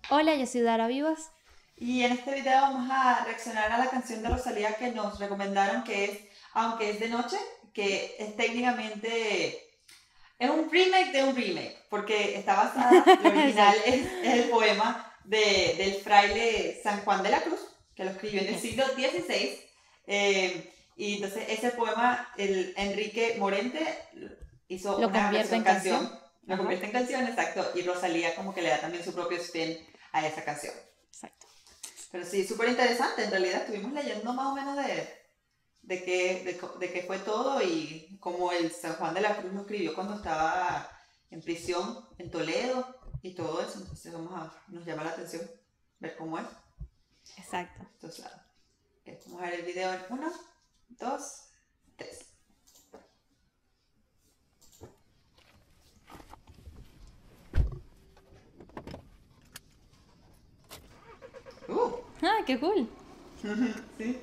Hola, yo soy Dara Vivas. Y en este video vamos a reaccionar a la canción de Rosalía que nos recomendaron, que es Aunque es de noche, que es técnicamente, es un remake de un remake, porque está basada, el original Exacto. es el poema del fraile San Juan de la Cruz, que lo escribió en el Yes. siglo XVI. Y entonces ese poema, el Enrique Morente hizo Lo una convierte versión en canción, canción. lo Ajá. convierte en canción, exacto, y Rosalía como que le da también su propio spin a esa canción. Exacto. Pero sí, súper interesante. En realidad estuvimos leyendo más o menos de qué fue todo y cómo el San Juan de la Cruz lo escribió cuando estaba en prisión en Toledo y todo eso. Entonces nos llama la atención ver cómo es Exacto. estos lados. Ok, vamos a ver el video en uno, dos, tres. Uh, Ah, qué cool. sí.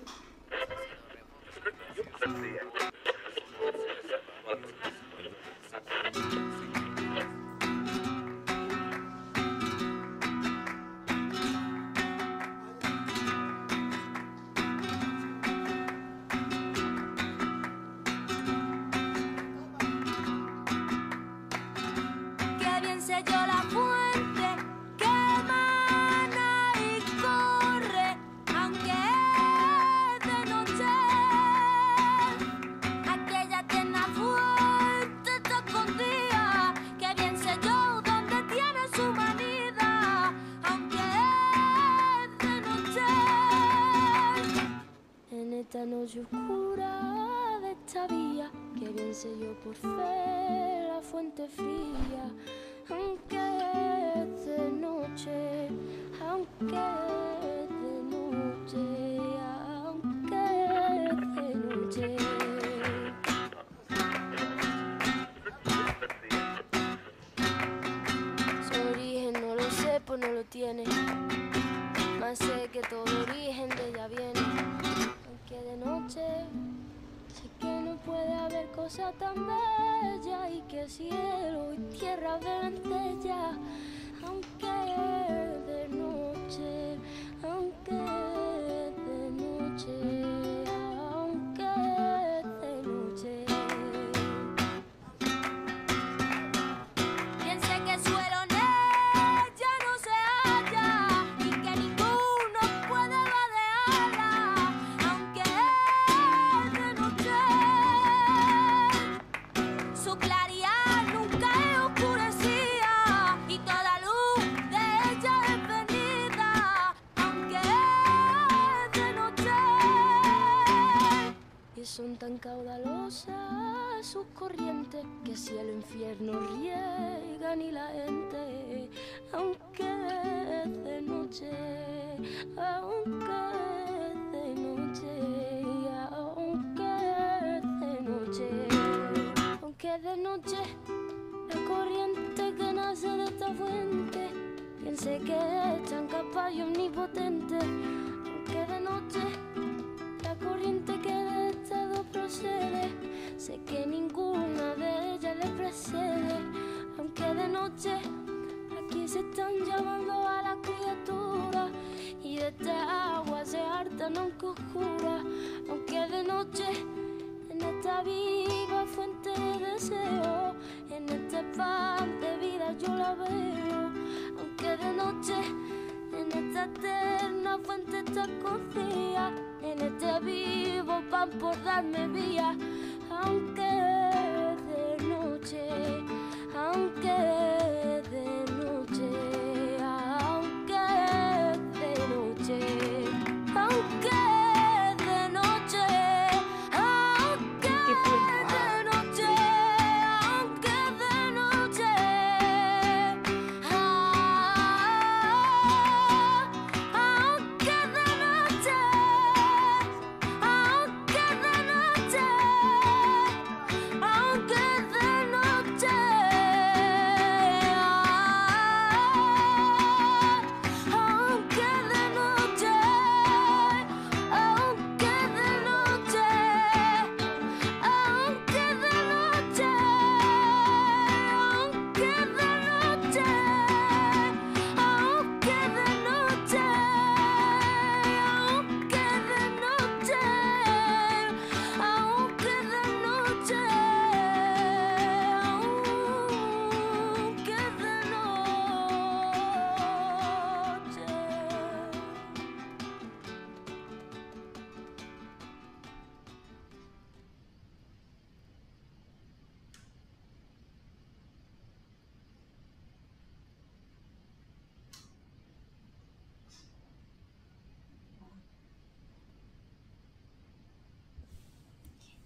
Qué bien sé yo la fuente que emana y corre, aunque es de noche. Aquella tierna fuente está escondida. Qué bien sé yo dónde tiene su manida, aunque es de noche. En esta noche oscura de esta vía, que bien sé yo por fe la fuente fría, aunque es de noche, aunque es de noche, aunque es de noche. Su origen no lo sé, pues no lo tiene, más sé que todo origen de ella viene. Aunque de noche sé que no puede haber cosa tan bella y que cielo y tierra ven ella. Aunque de noche, aunque de noche, aunque de noche. Piense que suelo en ella no se halla y que ninguno puede vadearla, aunque es de noche. Su claridad nunca es oscurecida y toda luz de ella es venida, aunque es de noche. Y son tan caudalosas sus corrientes que si el infierno riegan y la gente, aunque es de noche, aunque es de noche, aunque es de noche, aunque es de noche, la corriente que nace de esta fuente, piense que es tan capaz y omnipotente, aunque de noche, la corriente que de estado procede, sé que ninguna de ellas le precede, aunque de noche aquí se están llamando a las criaturas y de esta agua se hartan aunque oscura, aunque de noche en esta viva fuente de deseo, en este pan de vida yo la veo, aunque de noche en esta eterna fuente está escondida, en este vivo pan por darme vía, aunque de noche, aunque de noche, aunque de noche, aunque de noche, aunque Qué cool. de noche, aunque de noche, aunque de noche, aunque de noche,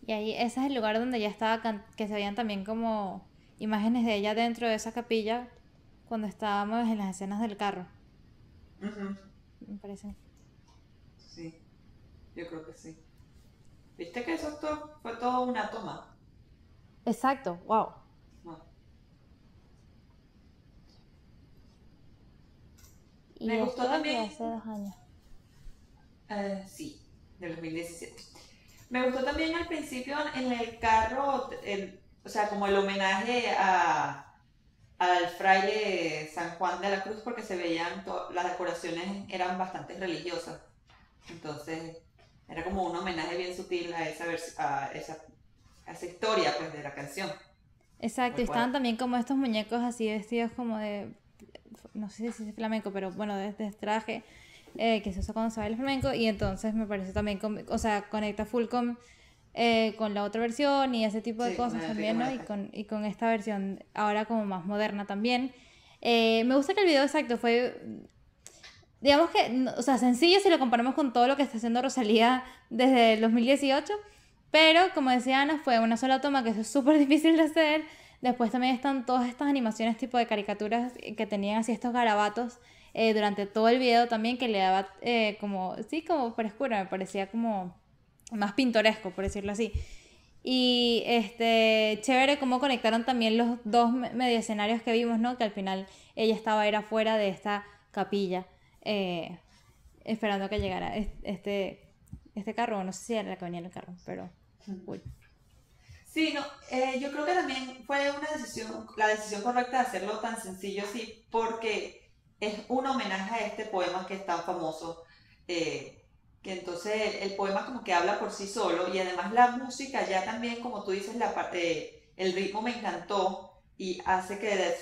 Y ahí ese es el lugar donde ella estaba, que se veían también como imágenes de ella dentro de esa capilla cuando estábamos en las escenas del carro, Ujú. me parece. Sí, yo creo que sí. ¿Viste que fue todo una toma? Exacto, wow. No. Y Me esto gustó desde también, hace 2 años. sí, del 2017. Me gustó también al principio en el carro, o sea, como el homenaje al fraile San Juan de la Cruz, porque se veían, las decoraciones eran bastante religiosas. Entonces, era como un homenaje bien sutil a esa historia, pues, de la canción. Exacto, y Tal estaban cual. también como estos muñecos así vestidos como de, no sé si es flamenco, pero bueno, de este traje que se usa cuando se baila el flamenco, y entonces me parece también, o sea, conecta full con la otra versión y ese tipo de Sí, cosas una épica también, ¿no? Y homenaje. con esta versión ahora como más moderna también. Me gusta que el video exacto fue, digamos que, o sea, sencillo si lo comparamos con todo lo que está haciendo Rosalía desde el 2018, pero como decía Ana, fue una sola toma que es súper difícil de hacer. Después también están todas estas animaciones tipo de caricaturas que tenían así estos garabatos durante todo el video también, que le daba como, sí, como frescura, me parecía como más pintoresco, por decirlo así. Y chévere cómo conectaron también los dos medio escenarios que vimos, ¿no? Que al final ella era fuera de esta capilla, eh, esperando que llegara este carro, no sé si era la que venía en el carro, pero uy. Sí, no, yo creo que también fue la decisión correcta de hacerlo tan sencillo así, porque es un homenaje a este poema que es tan famoso, que entonces el poema como que habla por sí solo y además la música ya también, como tú dices, el ritmo me encantó y hace que dé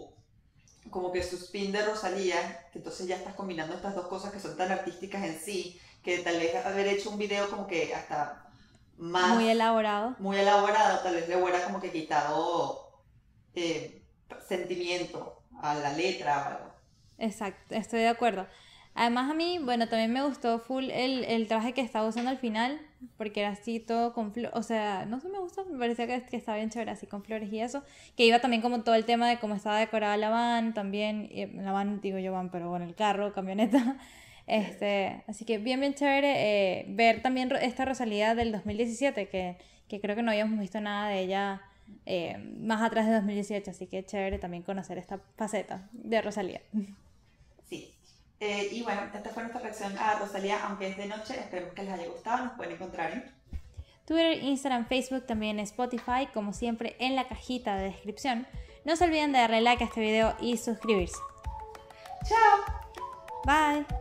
como que su spin de Rosalía, que entonces ya estás combinando estas dos cosas que son tan artísticas en sí, que tal vez haber hecho un video como que hasta más Muy elaborado. muy elaborado, tal vez le hubiera como que quitado eh, sentimiento a la letra o algo. Exacto, estoy de acuerdo. Además a mí, bueno, también me gustó full el traje que estaba usando al final, porque era así todo con flores, o sea, no sé, me gustó, me parecía que estaba bien chévere, así con flores y eso, que iba también como todo el tema de cómo estaba decorada la van, también, la van, digo yo van, pero bueno, el carro, camioneta, así que bien, bien chévere ver también esta Rosalía del 2017, que creo que no habíamos visto nada de ella más atrás de 2018, así que chévere también conocer esta faceta de Rosalía. Sí. Y bueno, esta fue nuestra reacción a Rosalía, aunque es de noche, esperemos que les haya gustado, nos pueden encontrar en Twitter, Instagram, Facebook, también Spotify, como siempre en la cajita de descripción. No se olviden de darle like a este video y suscribirse. ¡Chao! Bye.